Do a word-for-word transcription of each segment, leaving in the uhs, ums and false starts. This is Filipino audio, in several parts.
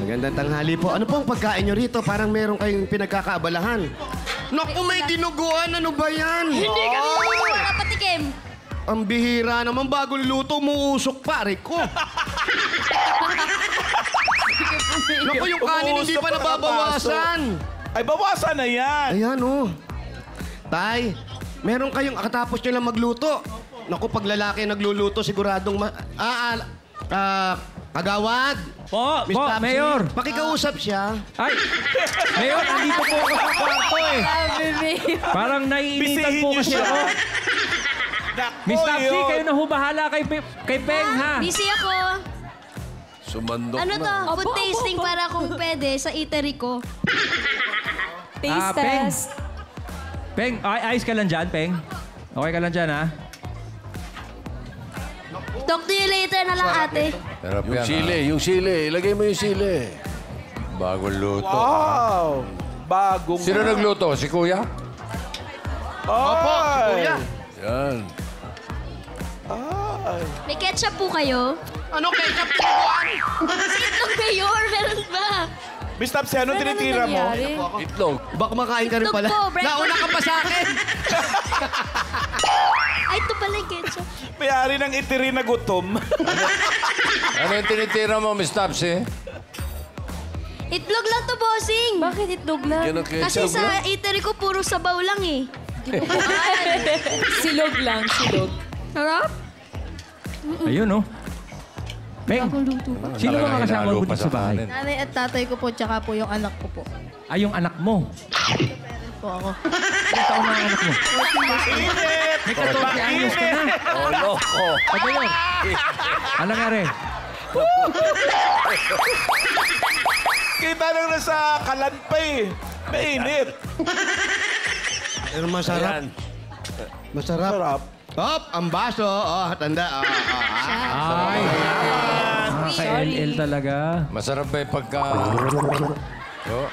Magandang tanghali po. Ano po ang pagkain nyo rito? Parang meron kayong pinagkakaabalahan. Naku, may dinuguan. Ano ba yan? Hindi kami makapatikim. Ang bihira naman. Bagong luto, umuusok pare ko. Naku, yung kanin hindi pa nababawasan. Ay, bawasan na yan. Ayan, oh. Tay, meron kayong katapos nyo lang magluto. Naku, pag lalaki nagluluto, siguradong ma... Ah, ah, ah, kagawad. Po, Miss po, Tapsi, Mayor. Pakikausap siya. Ay, Mayor, andito po ako sa kwarto eh. Parang naiinitan po kasi ako. Miss Tapsi, kayo na hubahala kay, Pe- kay Peng, ha? Busy ako. Sumandok Ano na. to? Food tasting para kung pwede sa eatery ko. Ah, Peng. Peng, ay, ayos ka lang dyan, Peng. Okay ka lang dyan, ha? Talk to you later na lang, ate. Yung sili, yung sili. Ilagay mo yung sili. Bagong luto. Wow. Bagong... Sino nagluto? Si Kuya? Opo, si Kuya. Yan. Ay. May ketchup po kayo? Ano ketchup dinuguan? Kasi itlog mayor, meron ba? Miss Tapsi, anong tinitira mo? Itlog. Baka makain ka rin Itlog pala. po, breakfast. Nauna ka pa sa akin. Ay, ito pala yung ketchup. May-ari ng itiri na gutom. Ano yung tinitira mo, Miss Tapsi? Itlog lang to, bossing. Bakit itlog lang? Yan ang Kasi ketchup sa na. eatery ko, puro sabaw lang eh. Silog lang, silog. Harap? Ayun, oh. Peng, sino Talagang mga kasama hinalo mo pa dito sa sa bahay? kanin. Nanay at tatay ko po, tsaka po yung anak ko po. Ay, yung anak mo. Po ako. Ilang taon na ang anak mo? May katorce anyos ka na. Oh, loko. Ano yun? Ano nga rin? Kita lang na sa kalan pa eh. Mainit. Pero masarap. Ayan. Masarap. Sarap. Hop, ang baso. Oh, tanda. Oh, oh, ah. Ay, nakaka-L L talaga. Masarap ba yung pagka... Oh.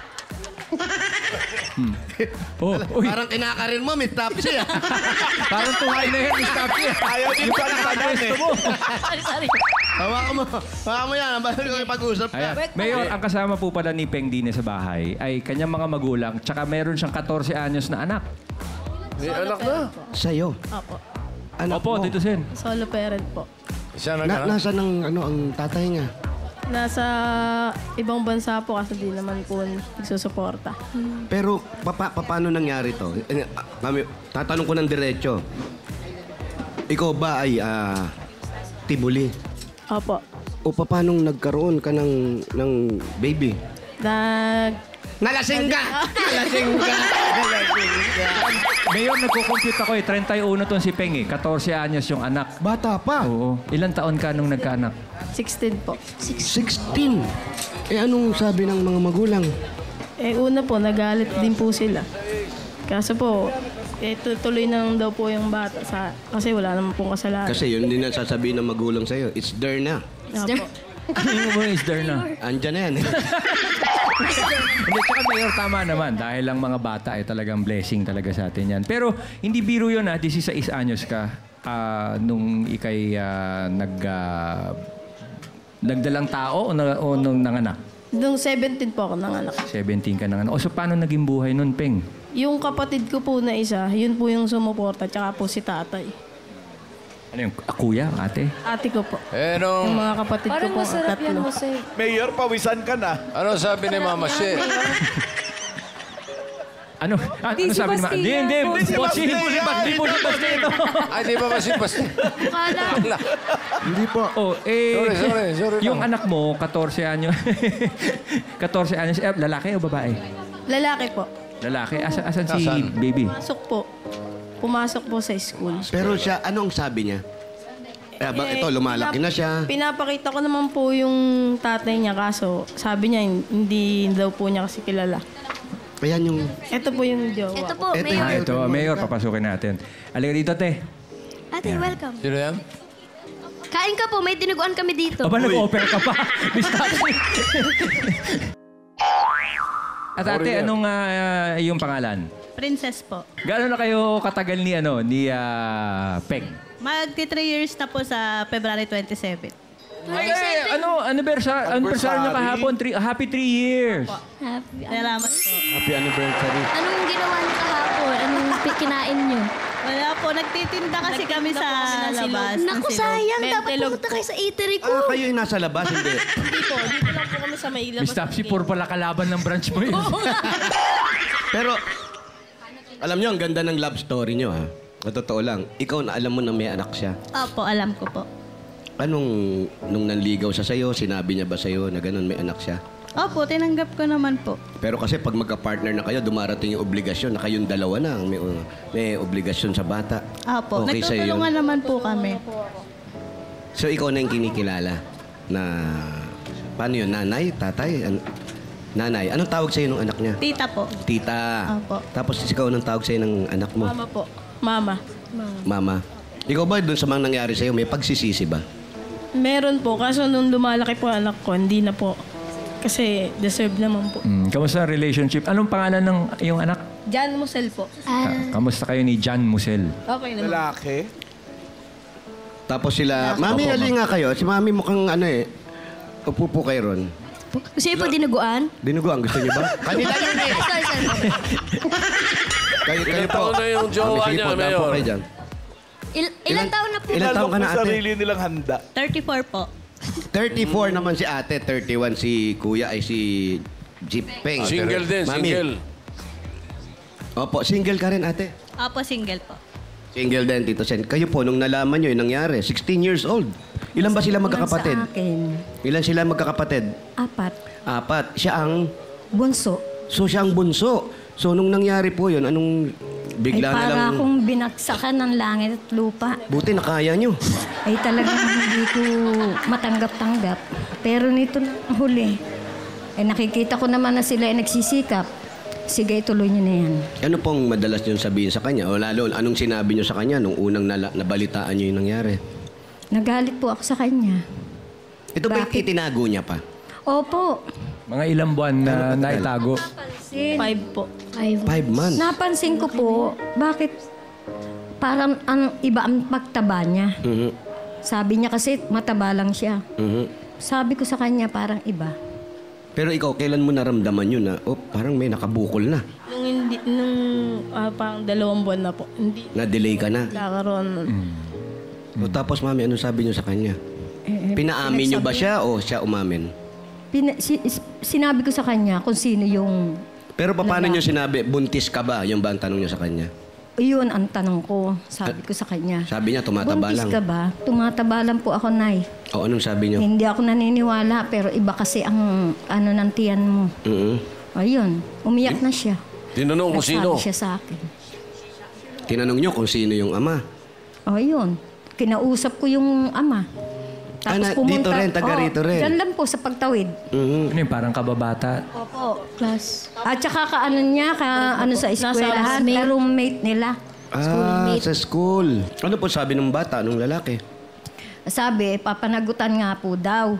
Oh, uy, Parang kinakarin mo, Miss Tapsi. ah. parang tuhay na yan, Miss Tapsi. Ayaw din pala kanan eh. Sorry, sorry. Hawakan mo. Hawakan mo yan. Bago yung pag-usap Ayan. ka. Mayor, ang kasama po pala ni Peng Dine sa bahay ay kanyang mga magulang, tsaka meron siyang katorce anyos na anak. May anak na. Sa'yo. Opo. Anak Opo, mo. Tito Sen. Solo parent po. Isa na Na, ka nasa ng, ano, ang tatay niya? Nasa ibang bansa po kasi di naman po nagsusuporta. Pero, papa, pa, paano nangyari to? Eh, ah, Kami, tatanong ko ng diretso. Ikaw ba ay ah, tibuli? Opo. O paano nagkaroon ka ng, ng baby? Nag... Nalasing ka! Nalasing ka! Nalasing ka! Mayor, nagko-compute ako eh. thirty-one to si Peng eh. katorce anyos yung anak. Bata pa. Oo. Ilan taon ka nung nagkaanak? sixteen po. sixteen. Eh, anong sabi ng mga magulang? Eh, una po, nagalit din po sila. Kaso po, eh, tuloy na lang daw po yung bata sa, kasi wala naman pong kasalanan. Kasi yun din ang sasabihin ng magulang sa'yo. It's there na. Opo. Ano mo is there na? Andyan na yan. Hindi, tsaka Mayor, tama naman. Dahil ang mga bata ay talagang blessing talaga sa atin yan. Pero hindi biro yun ha, sixteen anyos ka ah, nung ikay ah, nag, ah, nagdalang tao o, na, o nung nanganak? Nung seventeen po ako nanganak. seventeen ka nanganak. O so paano naging buhay nun, Peng? Yung kapatid ko po na isa, yun po yung sumuporta, tsaka po si tatay. Ano yung ah, kuya, ate? Ate ko po. Eh, Yung nung... mga kapatid Parang ko po, masarap yan, tatlo. Jose. Mayor, pawisan ka na. Ano sabi ni Mama She? Ano? Ah, Di ano si sabi ni Ma? Basti Hindi, yan. hindi. Di si Bossy. Basti Di yan. Basti po si Basti ito. Ay, di ba kasi basta? Kala. Hindi po. Oh, eh, Sorry, sorry, sorry yung lang. anak mo, katorce anyos. katorce anyos. Eh, lalaki o babae? Lalaki po. Lalaki. Asan, asan si Asan? baby? Pumasok po. Pumasok po sa school. Pero siya, anong sabi niya? Eh, ba, ito, lumalaki na siya. Pinapakita ko naman po yung tatay niya, kaso sabi niya hindi daw po niya kasi kilala. Ayan yung... Ito po yung jowa. Ito ko. po, Ito mayor. Ah, ito, Mayor, papasukin natin. Halika dito, te. Ate, welcome. Sino yan? Kain ka po, may dinuguan kami dito. Aba, nag-offer ka pa. Miss Tapsi. At ate, anong ah, yung pangalan? Princess po. Gaano na kayo katagal ni, ano, ni ah, Peng? Magti three years na po sa February twenty-seven. Eh, ano, anniversary, anniversary niyo kahapon. Three, happy three years. Happy. Salamat po. Happy anniversary. Anong ginawa niyo kahapon? Anong pi- kinain niyo? Wala po, nagtitinda kasi kami sa labas. Naku, ng silog. sayang. Dapat Mentelog pumunta kayo sa eatery ko. Ah, kayo yung nasa labas, hindi. Hindi po, dito lang po kami sa may labas. Miss Tapsi, puro pala kalaban ng branch mo yun. Pero, alam nyo, ang ganda ng love story nyo, ha? Sa totoo lang, ikaw na alam mo na may anak siya. Opo, alam ko po. Anong, nung nanligaw siya sa'yo, sinabi niya ba sa'yo na ganun may anak siya? Opo, tinanggap ko naman po. Pero kasi pag magka-partner na kayo, dumarating yung obligasyon na kayong dalawa na ang may, uh, may obligasyon sa bata. Opo, Okay sa'yo yun. nagtutulungan naman po kami. So ikaw na yung kinikilala na... Paano yun? Nanay? Tatay? An- nanay? Anong tawag sa'yo ng anak niya? Tita po. Tita. Opo. Tapos ikaw anong tawag sa'yo ng anak mo? Mama po. Mama. Mama. Ikaw ba doon sa mga nangyari sa'yo, may pagsisisi ba? Meron po, kaso nung lumalaki po ang anak ko, hindi na po. Kasi deserve naman po. Hmm, kamusta ang relationship? Anong pangalan ng iyong anak? Jan Musel po. Ah, kamusta kayo ni John Musel? Okay naman. Lalaki. Tapos sila, Mami, Opo, ali nga kayo. Si Mami mukhang ano eh. Upo po kayo ron. Gusto niyo po dinuguan? Dinuguan, gusto niyo ba? Kanila yun eh. Sorry, sorry. Kayo, kayo Ilang po. taon na yung jowa Mami, sige niya, po, daan po Mayor? kayo dyan. Il- ilang taon na po? Ilang taon ka na, Ilan ate? sarili nilang handa. thirty-four po. thirty-four naman si ate, thirty-one si kuya ay si Jipeng. Single din, Mami. single. Opo, single ka rin ate. Opo, single po. Single din, Tito Sen. Kayo po, nung nalaman nyo yung nangyari, sixteen years old. Ilan ba sila magkakapatid? Sa akin, Ilan sila magkakapatid? apat. Apat. Siya ang... Bunso. So, siya ang bunso. So, nung nangyari po yun, anong Ay bigla na lang... para akong binaksakan ng langit at lupa. Buti nakaya nyo. Ay talagang hindi ko matanggap-tanggap. Pero nito na huli, ay nakikita ko naman na sila ay nagsisikap. Sige, ituloy niyo na yan. Ano pong madalas nyo sabihin sa kanya? O lalo, anong sinabi nyo sa kanya nung unang nala- nabalitaan nyo yung nangyari? Nagalit po ako sa kanya. Ito ba Bakit? itinago niya pa? Opo. Mga ilang buwan na naitago? Five po. Five. Five months. Napansin ko po, bakit parang ang iba ang pagtaba niya. Mhm. Sabi niya kasi mataba lang siya. Mhm. Sabi ko sa kanya parang iba. Pero ikaw, kailan mo naramdaman yun na, oh, parang may nakabukol na. Nung, hindi, nung ah, parang dalawang buwan na po, hindi Na-delay ka na. kakaroon nun. O, tapos, mami, ano sabi niyo sa kanya? Eh, eh, Pinaamin niyo ba pinagsabi- siya o siya umamin? Pina- si- is- sinabi ko sa kanya kung sino yung... Pero paano niyo sinabi, buntis ka ba? Yung ba ang tanong niyo sa kanya? Yun ang tanong ko. Sabi ko sa kanya. Sabi niya, tumataba Buntis lang. ka ba? Tumataba lang po ako, Nay. O, anong sabi niyo? Hindi ako naniniwala, pero iba kasi ang ano ng tiyan mo. Mhm. Ayun, umiyak na siya. Tinanong kung Nagsabi sino. siya sa akin. Tinanong niyo kung sino yung ama. O, ayun. Kinausap ko yung ama. Ah, na- dito rin, taga Oo, rito rin. Diyan lang po sa pagtawid. Mhm. Ano yun, parang kababata? Opo. Class. At saka ka ano niya, ka ano sa eskwelahan, housemate. ka roommate nila. Ah, sa school. Ano po sabi ng bata, nung lalaki? Sabi, papanagutan nga po daw.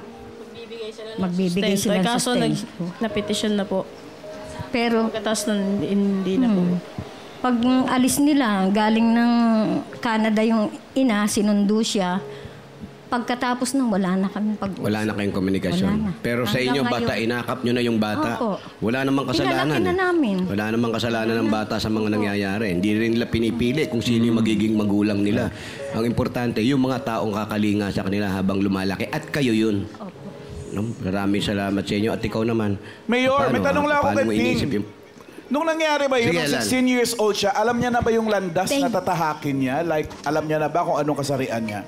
Magbibigay sila ng Kaso nag, sustento. na-petition na po. Pero Pagkatapos nun, hindi na po. pag alis nila, galing ng Canada yung ina, sinundo siya. Pagkatapos nung wala na kami pag Wala na kayong komunikasyon. Wala na. Pero sa Hanggang inyo, bata, ngayon. inakap nyo na yung bata. Opo. Wala namang kasalanan. Pinalaki na namin. Wala namang kasalanan ng bata sa mga nangyayari. Hindi rin nila pinipili kung sino yung magiging magulang nila. Ang importante, yung mga taong kakalinga sa kanila habang lumalaki. At kayo yun. No? Maraming salamat sa inyo. At ikaw naman. Mayor, may Paano, tanong lang ako paano kay mo Ping. inisip yung... Nung nangyari ba yun, Sige, nung Alan. sixteen years old siya, alam niya na ba yung landas Ping. na tatahakin niya? Like, alam niya na ba kung anong kasarian niya?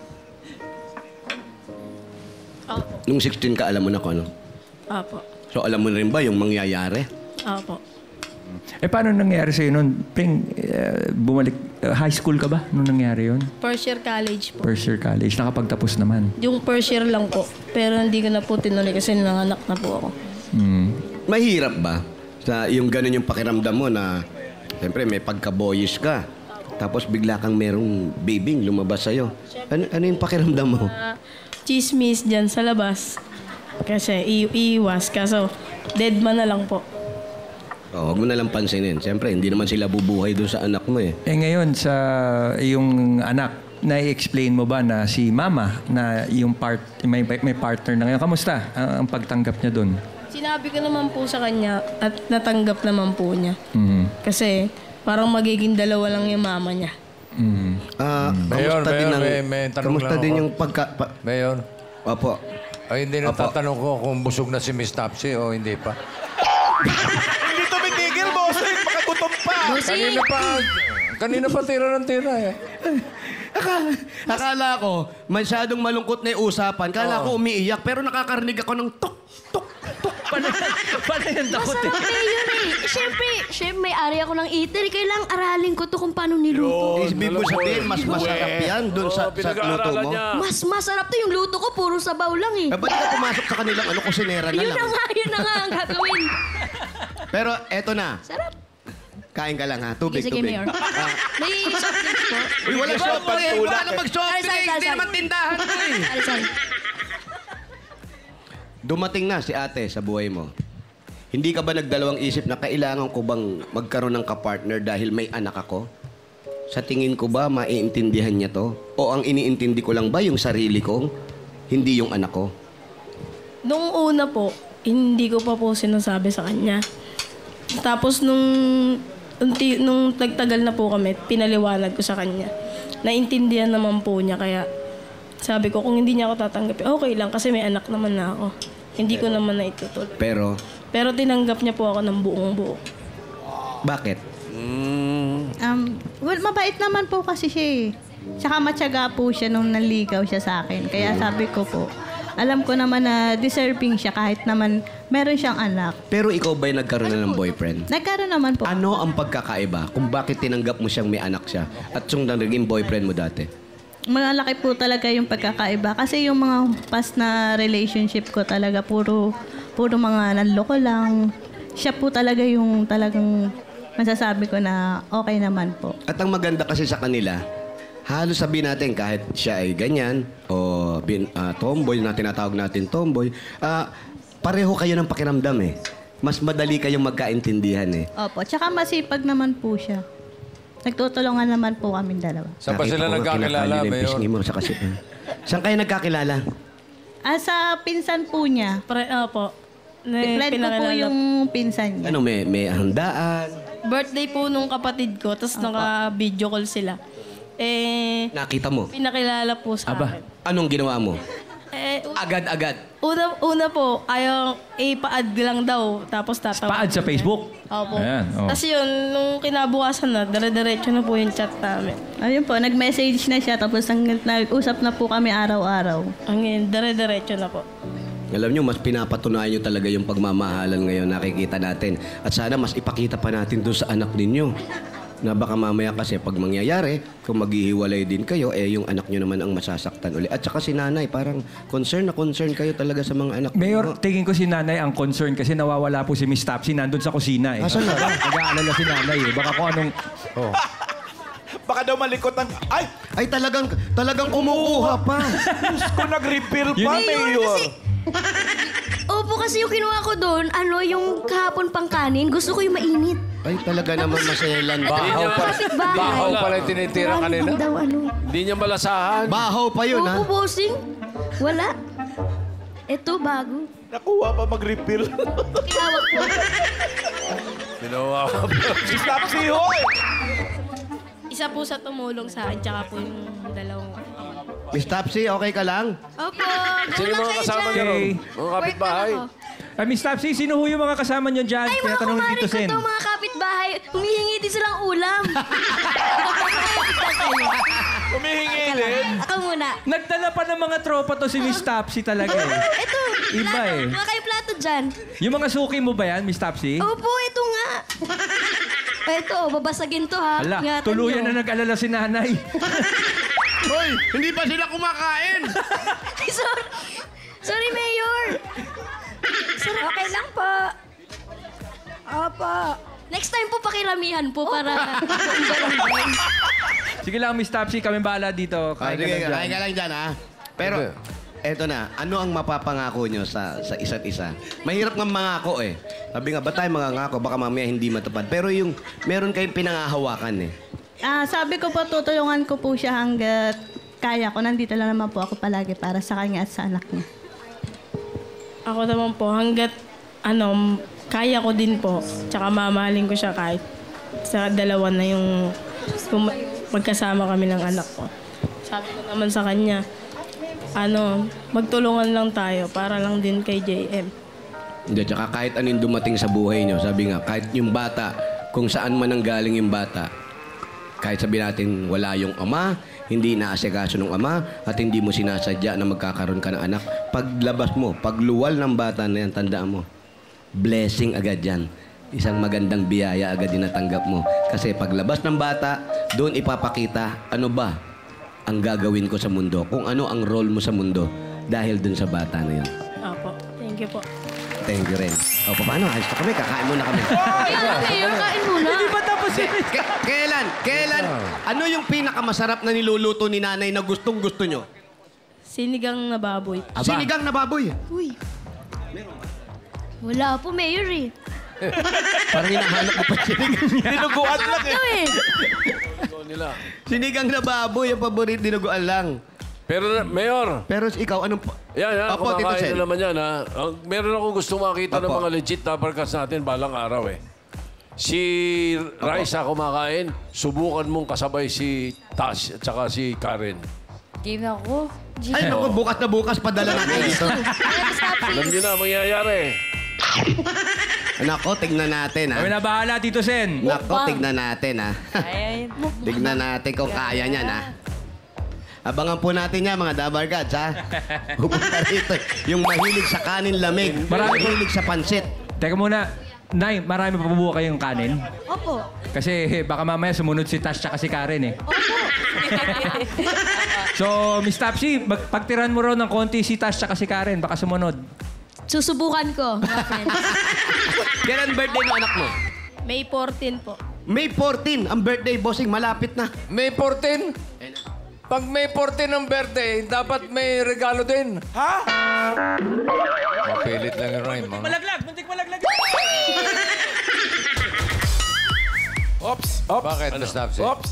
Nung sixteen ka, alam mo na kung ano. Apo. So, alam mo na rin ba yung mangyayari? Apo. Eh, paano nangyari sa'yo nun? Pring, eh, bumalik, eh, high school ka ba nung nangyari yun? First year college po. First year college, nakapagtapos naman. Yung first year lang po. Pero hindi ko na po tinuloy kasi nanganak na po ako. Hmm. Mahirap ba? Sa yung ganun yung pakiramdam mo na, siyempre, may pagka-boyish ka. Tapos bigla kang merong babing lumabas sa'yo. Ano, ano yung pakiramdam mo? Ah, chismis dyan sa labas. Kasi i- iiwas. Kaso, dead man na lang po. Oh, huwag mo nalang pansinin. Siyempre, hindi naman sila bubuhay doon sa anak mo eh. Eh ngayon, sa iyong anak, na-explain mo ba na si Mama na yung part, may, may partner na ngayon? Kamusta ang, ang pagtanggap niya doon? Sinabi ko naman po sa kanya at natanggap naman po niya. Mhm. Kasi parang magiging dalawa lang yung mama niya. Mhm. Ah, Mayor, kamusta din Mayor, ang, may- may tanong kamusta lang din ako. yung pagka... Pa, Mayor, opo. ay hindi na tatanong ko kung busog na si Miss Topsy o hindi pa. Hindi tumitigil, bossing. Baka gutom pa. Kanina pa, kanina pa tira ng tira eh. Akala, akala ko, masyadong malungkot na yung usapan. Akala ko umiiyak, pero nakakarinig ako ng tok, tok, tok. Paano yung takot eh? Masarap eh yun eh. Siyempre, siyempre may ari ako ng eater. Kailangang aralin ko to kung paano niluto. Ibig mo sabihin, mas masarap yan doon sa, sa luto mo. Mas masarap to yung luto ko. Puro sabaw lang eh. Eh, ba't ka pumasok sa kanilang ano, kusinera na Yun na lang? nga, yun na nga ang gagawin. Pero eto na, Sarap. kain ka lang ha, tubig, Sige, sige, tubig. Mayor. Ah, May soft drinks po. uy, wala Iba soft ang drink. pagtulak Wala eh. mag-soft Sorry, drink. sorry, Hindi sorry. naman tindahan to eh. Sorry, sorry. Dumating na si ate sa buhay mo. Hindi ka ba nagdalawang isip na kailangan ko bang magkaroon ng kapartner dahil may anak ako? Sa tingin ko ba maiintindihan niya to? O ang iniintindi ko lang ba yung sarili ko, hindi yung anak ko? Nung una po, hindi ko pa po sinasabi sa kanya. Tapos nung, unti, nung nagtagal na po kami, pinaliwanag ko sa kanya. Naintindihan naman po niya, kaya sabi ko kung hindi niya ako tatanggapin, okay lang kasi may anak naman na ako. Hindi ko naman na itutuloy. Pero, Pero tinanggap niya po ako ng buong buo. bakit? Um, well, mabait naman po kasi siya eh. Tsaka matyaga po siya nung naligaw siya sa akin. Kaya sabi ko po, alam ko naman na deserving siya kahit naman meron siyang anak. Pero ikaw ba'y nagkaroon na ng boyfriend? Nagkaroon naman po. Ano ang pagkakaiba kung bakit tinanggap mo siyang may anak siya at yung naging boyfriend mo dati? Malaki po talaga yung pagkakaiba. Kasi yung mga past na relationship ko talaga, puro, puro mga nanloko lang. Siya po talaga yung talagang masasabi ko na okay naman po. At ang maganda kasi sa kanila, halos sabihin natin kahit siya ay ganyan o bin, ah, tomboy na tinatawag natin tomboy, ah, pareho kayo ng pakiramdam eh. Mas madali kayong magkaintindihan eh. Opo. Tsaka masipag naman po siya. Nagtutulungan naman po kami dalawa. Saan pa Nakita sila ko, nagkakilala, kinakali na yung Mayor? pisngi mo sa kasi. Saan kayo nagkakilala? Ah, sa pinsan po niya. Pre, opo. Na, Friend ko po pinakilala- yung pinsan niya. Ano, may, may handaan? Birthday po nung kapatid ko, tapos naka-video call sila. Eh, Nakita mo? pinakilala po sa Aba. akin. Anong ginawa mo? Eh, u- Agad-agad. una, una po, ayaw, ipa-add lang daw, tapos tatawa. Pa-add sa Facebook? Opo. Ayan, oh. Tapos yun, nung kinabukasan na, dire-diretso na po yung chat namin. Ayun po, nag-message na siya tapos nag- nag-usap na po kami araw-araw. Ang yun, dire-diretso na po. Alam nyo, mas pinapatunayan nyo talaga yung pagmamahalan ngayon nakikita natin. At sana mas ipakita pa natin doon sa anak ninyo. Na baka mamaya kasi pag mangyayari, kung maghihiwalay din kayo, eh yung anak nyo naman ang masasaktan ulit. At saka si nanay, parang concern na concern kayo talaga sa mga anak Mayor, ninyo. tingin ko si nanay ang concern kasi nawawala po si Miss Topsy nandun sa kusina eh. Asan na ba? Nag-aalala si nanay eh. Baka kung anong... Oh. Baka daw malikot ng... Ay! Ay talagang, talagang kumukuha pa. Diyos ko, nag-refill pa, Mayor, Mayor. kasi- Opo, kasi yung kinuha ko doon, ano, yung kahapon pang kanin, gusto ko yung mainit. Ay talaga naman maselan. Bahaw pa. Kapitbahay. Bahaw pala yung tinitira Marami kanina. bang daw, ano. Hindi niya malasahan. Bahaw pa yun, ha? Opo, bossing. Wala. Ito, bago. Nakuha pa mag-refill. Tinawag ko. Ginawa ko. Stop si Hoy! Isa po sa tumulong sa akin, tsaka po yung dalawang Miss Topsy, okay ka lang? Opo, Sino gulang mga kayo kasama dyan. niyo ron? Okay. Mga Work kapitbahay? lang ako. Ah, Miss Topsy, sino ho yung mga kasama niyo dyan? Ay, mga Tinatanong ni kumari Tito ko Sen. to, mga kapitbahay. Humihingi din silang ulam. Humihingi din. Ako muna. Nagdala pa ng mga tropa to si Miss Topsy talaga eh. Ito, Iba plato. eh. Mga kayo plato dyan. Yung mga suki mo ba yan, Miss Topsy? Opo, ito nga. Ito, babasagin to ha. Ala, Ingatan tuluyan nyo. na nag-alala si nanay. Hoy, hindi pa sila kumakain. Ay, sorry. Sorry, Mayor. Sorry. Okay lang po. Opo. Next time po pakiramihan po para... Sige lang, Miss Topsy, kami bahala dito. Kain Kain ka ka, lang dyan. kain ka lang dyan, ha? Pero, eto na, ano ang mapapangako nyo sa sa isa't isa? Mahirap nga mangako eh. Sabi nga, ba tayo mangangako? Baka mamaya hindi matupad. Pero yung, meron kayong pinangahawakan eh. Ah, sabi ko po, tutulungan ko po siya hanggat kaya ko. Nandito lang naman po ako palagi para sa kanya at sa anak niya. Ako naman po, hanggat ano, kaya ko din po. Tsaka mamahalin ko siya kahit sa dalawa na yung kung ma- magkasama kami ng anak ko. Sabi ko naman sa kanya, ano, magtulungan lang tayo para lang din kay J M. Hindi, tsaka kahit anong dumating sa buhay nyo, sabi nga, kahit yung bata, kung saan man ang galing yung bata, kahit sabihin natin wala yung ama, hindi naasikaso ng ama, at hindi mo sinasadya na magkakaroon ka ng anak, paglabas mo, pagluwal ng bata na yan, tandaan mo, blessing agad yan. Isang magandang biyaya agad din natanggap mo. Kasi paglabas ng bata, doon ipapakita, ano ba ang gagawin ko sa mundo? Kung ano ang role mo sa mundo dahil doon sa bata na yan. Opo, thank you po. Thank you rin. O, paano? Ayos na kami. Kakain muna kami. Kaya, Mayor, kain muna. Hindi ba tapos yun? K- kailan? Kailan? Ano yung pinakamasarap na niluluto ni nanay na gustong gusto nyo? Sinigang na baboy. Aba. Sinigang na baboy. Uy. Wala po, Mayor eh. Parang hinahanap mo pa sinigang. Dinuguan lang eh. Ito eh. nila. Sinigang na baboy, yung paborito dinuguan lang. Pero, Mayor, Pero ikaw, anong... pa- yan, yan, Opo, Tito kumakain Sen. na naman yan, ha? Ang, meron akong gusto makita ng Opo. mga legit na barkas natin balang araw, eh. Si Raisa kumakain, subukan mong kasabay si Tash at saka si Karen. Game ako. Ay, naku, bukas na bukas, padala natin dito. Alam niyo na, mangyayari. Nako, tignan natin, ha? Kami na bahala, Tito Sen. Nako, tignan natin, ha? Ay, Tignan natin kung kaya niyan, ha? Abangan po natin yan, mga Dabarkads, ha? Pupunta rito. Yung mahilig sa kanin lamig. Marami- Mahilig sa pansit. Teka muna, Nay, marami pa po kayong kanin? Opo. Kasi baka mamaya sumunod si Tash tsaka si Karen eh. So, Miss Tapsi, mag- pagtiran mo raw ng konti si Tash tsaka si Karen, baka sumunod. Susubukan ko, mga friends. Kailan birthday ng anak mo? May fourteen po. May fourteen, ang birthday, bossing, malapit na. May fourteen? Pag May fourteen ang birthday, dapat may regalo din. Ha? Mapilit lang yung rhyme. Mga. Malaglag! Muntik malaglag! Ops, ops. Bakit, Ano? Miss Napsi? Ops.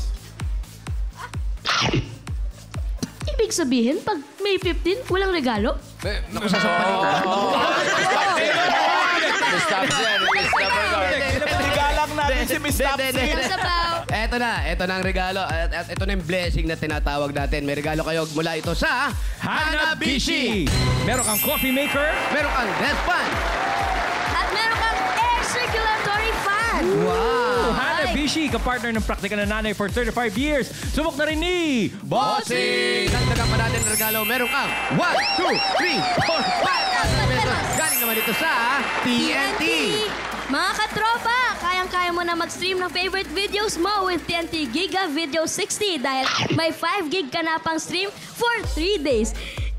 Ibig sabihin, pag May fifteen, walang regalo? May, naku, sasampalin ko. Miss Napsi yan. Miss Napsi. Regalang natin si Miss Tapsi. Sa baw. Eto na, eto na ang regalo. At, at ito na yung blessing na tinatawag natin. May regalo kayo mula ito sa Hanabishi! Meron kang coffee maker, Meron kang desk fan. At meron kang air circulatory fan. Wow! Hanabishi, kapartner ng praktika na nanay for thirty-five years. Subok na rin ni... Bossing! Dagdagan pa natin ang regalo. Meron kang one, two, three, four, five thousand pesos. Galing naman ito sa T N T. Mga katropa, kayang-kaya mo na mag-stream ng favorite videos mo with T N T Giga Video sixty dahil may five gig ka na pang stream for three days.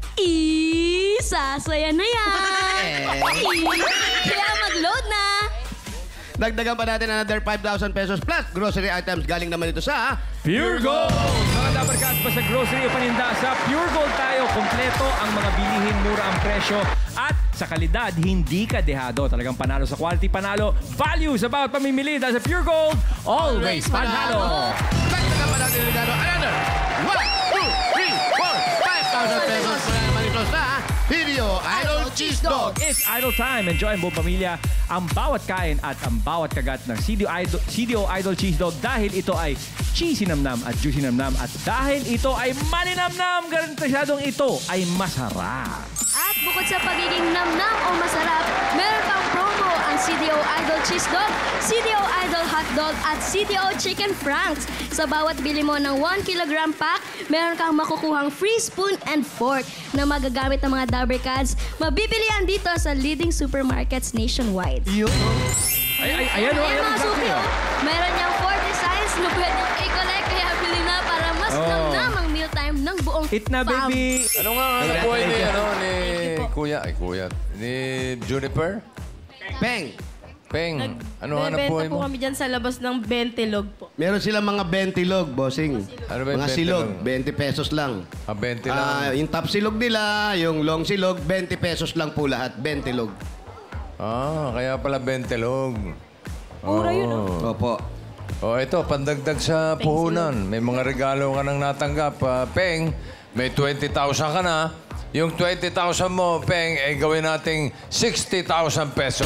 Isasaya na yan! Kaya mag-load na! Dagdagan pa natin another five thousand pesos plus grocery items. Galing naman ito sa Pure Gold! Mga dabarkads pa sa grocery o paninda, sa Pure Gold tayo. Kompleto ang mga bilihin, mura ang presyo. At sa kalidad, hindi ka dehado. Talagang panalo sa quality, panalo. Value sa bawat pamimili dahil sa Pure Gold, always panalo! Dagdagan pa natin ang regalo. Another one, two, three, four, five thousand pesos. Mula naman ito sa Video Idol Cheese Dog. It's Idol Time. Enjoy ang buong pamilya ang bawat kain at ang bawat kagat ng C D O Idol, C D O Idol Cheese Dog dahil ito ay cheesy namnam at juicy namnam at dahil ito ay maninamnam, garantisadong ito ay masarap. At bukod sa pagiging namnam o masarap, meron pang promo ang C D O Idol Cheese Dog, C D O Idol Hot Dog at C D O Chicken Franks. Sa bawat bili mo ng one kilogram pack, meron kang makukuhang free spoon and fork na magagamit ng mga Dabarkads. Mabibilihan dito sa leading supermarkets nationwide. Ay, ay, ayan o, Ayan ayan mga exactly, suki, oh. oh. Meron niyang four designs na pwede i-collect kaya bili na para mas Oh. namnam ang mealtime ng buong Eat na, fam. baby! Ano nga ang buhay ni, ano, ni Kuya? Ay, Kuya. Ni Juniper? Peng. Peng. Ano hanap Bebenta buhay po mo? kami dyan sa labas ng Bentilog po. Meron silang mga bentilog, bossing. Ano ba yung mga bentilog? silog, twenty pesos lang. Ah, twenty lang. Ah, yung top silog nila, yung long silog, twenty pesos lang po lahat. bentilog. Ah, kaya pala bentelog. Mura yun, oh. Opo. O ito, pandagdag sa puhunan. May mga regalo ka nang natanggap. Ah, Peng, may twenty thousand ka na. Yung twenty thousand mo, Peng, ay gawin nating sixty thousand pesos.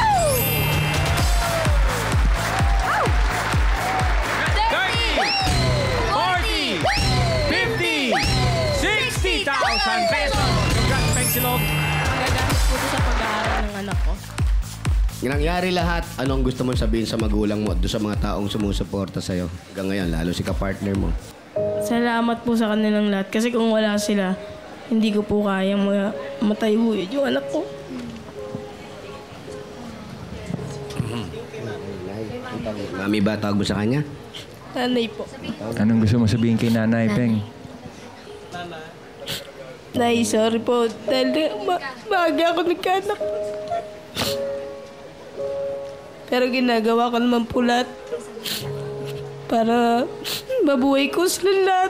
forty, fifty, sixty thousand pesos. Congrats, Peng Silog. Magagamit po ito sa pag-aaral ng anak ko. Nangyari lahat, anong gusto mong sabihin sa magulang mo at doon sa mga taong sumusuporta sa'yo? Hanggang ngayon, lalo si ka-partner mo. Salamat po sa kanilang lahat. Kasi kung wala sila, hindi ko po kayang ma- matayuhin yung anak ko. Mami ba tawag mo sa kanya? Nanay po. Anong gusto mo sabihin kay Nanay, Peng? Nay, sorry po. Dahil ma- maaga ako nagkaanak. Pero ginagawa ko naman po lahat para mabuhay ko sila lahat.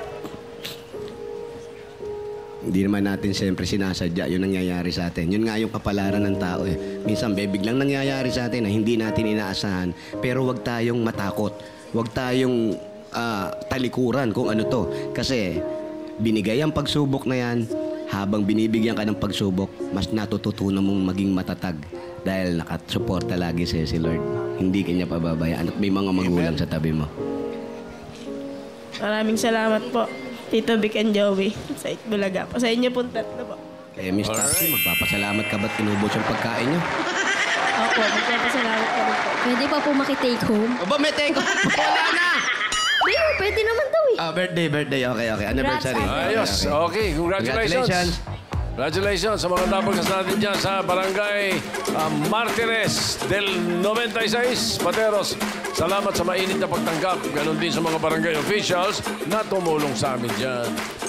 Hindi naman natin siyempre sinasadya yung nangyayari sa atin. Yun nga yung kapalaran ng tao eh. Minsan, biglang nangyayari sa atin na hindi natin inaasahan. Pero wag tayong matakot. Wag tayong ah, talikuran kung ano to. Kasi binigay ang pagsubok na yan, habang binibigyan ka ng pagsubok, mas natututunan mong maging matatag. Dahil nakasuporta lagi sa'yo si Lord. Hindi kanya pababayaan at may mga magulang sa tabi mo. Maraming salamat po, Tito Vic and Joey, sa Itbulaga po. Sa inyo pong tatlo po. Eh, Miss Taxi, magpapasalamat ka ba't inubos yung pagkain niyo? Opo, magpapasalamat ka rin po. Pwede pa po makitake home? Aba, may take off. Wala na! Di, pwede naman daw eh. Ah, birthday, birthday. Okay, okay. Anniversary. Congrats, Ayos. Okay, congratulations. Congratulations. Congratulations sa mga napagas natin dyan sa Barangay uh, Martires del ninety-six, Pateros. Salamat sa mainit na pagtanggap. Ganon din sa mga barangay officials na tumulong sa amin dyan.